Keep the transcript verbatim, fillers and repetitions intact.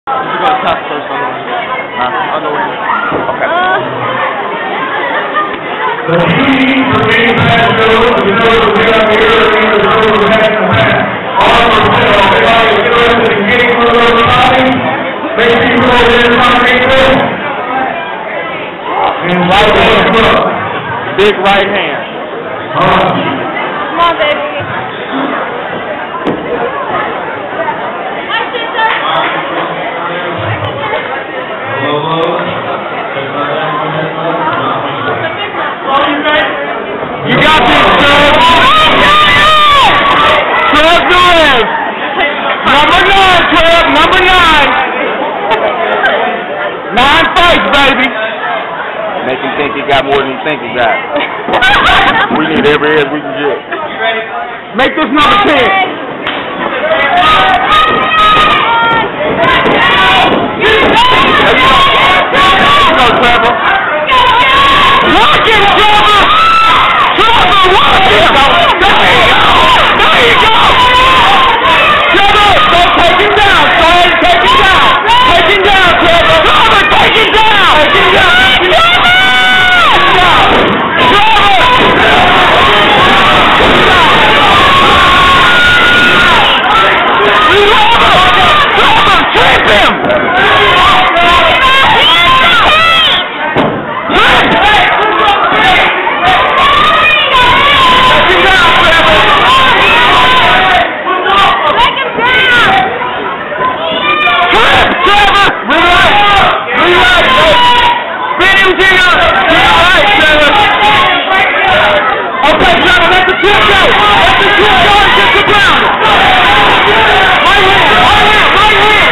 You go to top first on the way. Huh? On the way. Okay. The key for being that show is to know to get up here and the show is head to head. All of us, everybody is interested in getting one of those bodies. Make people over there trying to make this. And right hand up. Big right hand. All right. Come on, baby. You got this, Trev! Trev Lewis! Number nine, Trev! Number nine! Nine fights, baby! Make him think he got more than he think he got. We need every edge we can get. Make this number ten! There you go! There you go, Trevor! Walk it, Trevor! Trevor, walk it! There you go! There you go! Trevor, don't take him down! Go ahead and take him down! Take him down, Trevor! Trevor, take him down! Take him down! Right hand, right hand, right hand!